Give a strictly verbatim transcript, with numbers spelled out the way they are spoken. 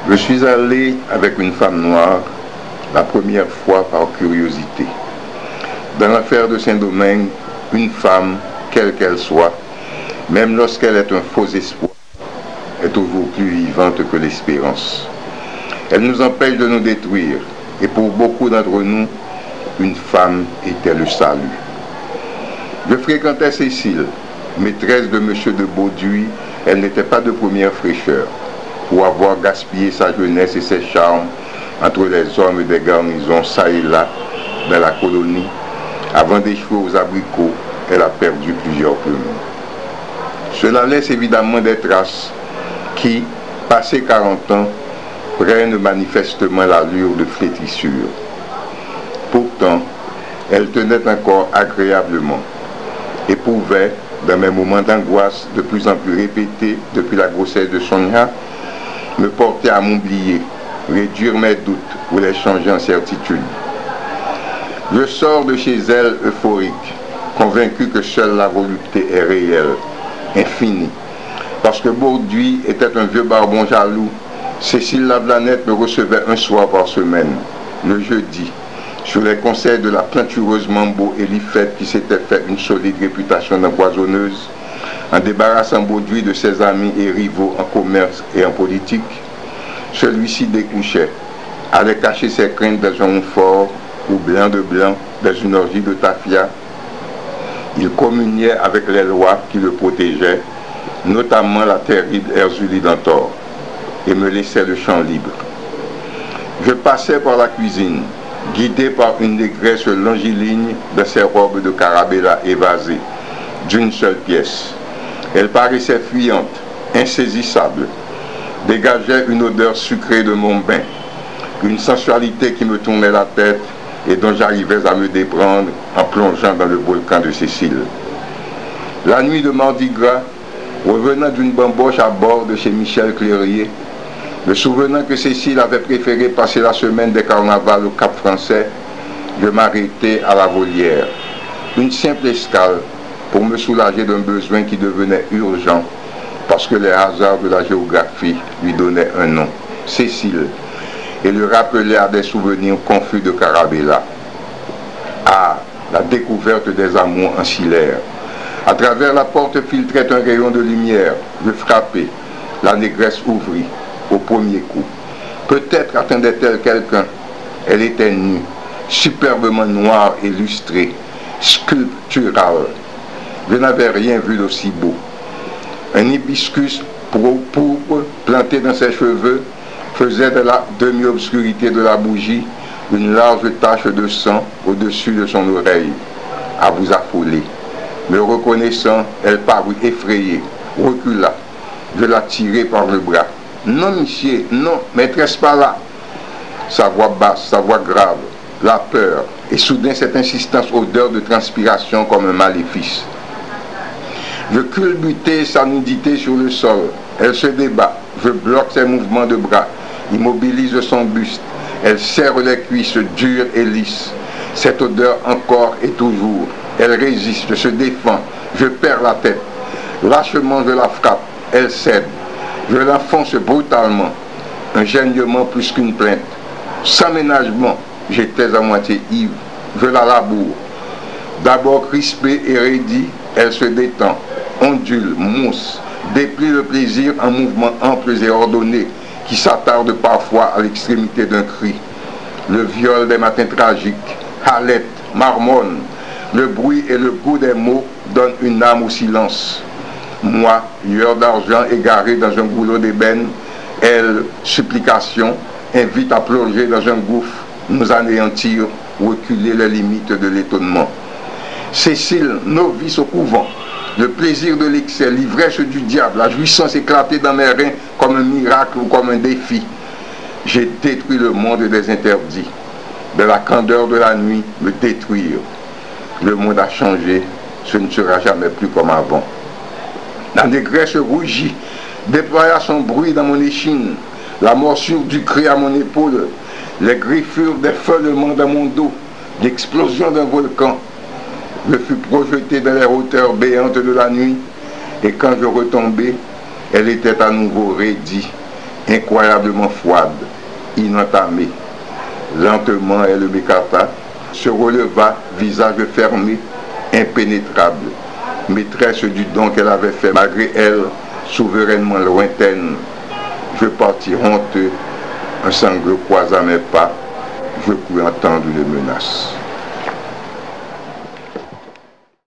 Je suis allé avec une femme noire la première fois par curiosité. Dans l'affaire de Saint-Domingue, une femme, quelle qu'elle soit, même lorsqu'elle est un faux espoir, est toujours plus vivante que l'espérance. Elle nous empêche de nous détruire, et pour beaucoup d'entre nous, une femme était le salut. Je fréquentais Cécile, maîtresse de M. de Bauduit. Elle n'était pas de première fraîcheur, pour avoir gaspillé sa jeunesse et ses charmes entre les hommes des garnisons ça et là dans la colonie. Avant d'échouer aux abricots, elle a perdu plusieurs plumes. Cela laisse évidemment des traces qui, passé quarante ans, prennent manifestement l'allure de flétrissure. Pourtant, elle tenait encore agréablement et pouvait, dans mes moments d'angoisse de plus en plus répétés depuis la grossesse de Sonia, me porter à m'oublier, réduire mes doutes ou les changer en certitude. Je sors de chez elle euphorique, convaincu que seule la volupté est réelle, infinie. Parce que Bauduit était un vieux barbon jaloux, Cécile Lavlanette me recevait un soir par semaine, le jeudi, sur les conseils de la plantureuse Mambo Elifette qui s'était fait une solide réputation d'empoisonneuse, en débarrassant Bauduit de ses amis et rivaux en commerce et en politique. Celui-ci découchait, allait cacher ses craintes dans un fort ou blanc de blanc dans une orgie de tafia. Il communiait avec les lois qui le protégeaient, notamment la terrible Erzulie d'Antor, et me laissait le champ libre. Je passais par la cuisine, guidé par une négresse longiligne de ses robes de carabella évasées, d'une seule pièce. Elle paraissait fuyante, insaisissable, dégageait une odeur sucrée de mon bain, une sensualité qui me tournait la tête et dont j'arrivais à me déprendre en plongeant dans le volcan de Cécile. La nuit de Mardi Gras, revenant d'une bamboche à bord de chez Michel Clérier, me souvenant que Cécile avait préféré passer la semaine des carnavals au Cap Français, je m'arrêtais à la Volière. Une simple escale pour me soulager d'un besoin qui devenait urgent parce que les hasards de la géographie lui donnaient un nom, Cécile, et le rappelait à des souvenirs confus de Carabella. Ah, la découverte des amours ancillaires. À travers la porte filtrait un rayon de lumière. Je frappais. La négresse ouvrit au premier coup. Peut-être attendait-elle quelqu'un. Elle était nue, superbement noire et lustrée, sculpturale. Je n'avais rien vu d'aussi beau. Un hibiscus pourpre planté dans ses cheveux faisait de la demi-obscurité de la bougie une large tache de sang au-dessus de son oreille, à vous affoler. Me reconnaissant, elle parut effrayée, recula. Je la tirai par le bras. « Non, monsieur, non, maîtresse pas là !» Sa voix basse, sa voix grave, la peur, et soudain cette insistance odeur de transpiration comme un maléfice. Je culbutais sa nudité sur le sol. Elle se débat. Je bloque ses mouvements de bras, immobilise son buste. Elle serre les cuisses dures et lisses. Cette odeur encore et toujours. Elle résiste, se défend. Je perds la tête. Lâchement, je la frappe. Elle cède. Je l'enfonce brutalement. Un gênement plus qu'une plainte. Sans ménagement, j'étais à moitié ivre. Je la laboure. D'abord crispée et raidie, elle se détend, ondule, mousse, déplie le plaisir en mouvements amples et ordonnés qui s'attardent parfois à l'extrémité d'un cri. Le viol des matins tragiques, halète, marmonne, le bruit et le goût des mots donnent une âme au silence. Moi, lueur d'argent égaré dans un goulot d'ébène, elle, supplication, invite à plonger dans un gouffre, nous anéantir, reculer les limites de l'étonnement. Cécile, novice au couvent, le plaisir de l'excès, l'ivresse du diable, la jouissance éclatée dans mes reins comme un miracle ou comme un défi. J'ai détruit le monde des interdits. De la candeur de la nuit, me détruire. Le monde a changé, ce ne sera jamais plus comme avant. La négresse rougit, déploya son bruit dans mon échine, la morsure du cri à mon épaule, les griffures des feulements dans mon dos, l'explosion d'un volcan. Je fus projeté dans les hauteurs béantes de la nuit, et quand je retombais, elle était à nouveau raidie, incroyablement froide, inentamée. Lentement, elle m'écarta, se releva, visage fermé, impénétrable, maîtresse du don qu'elle avait fait, malgré elle, souverainement lointaine. Je partis honteux, un sanglot croisa mes pas, je pouvais entendre les menaces.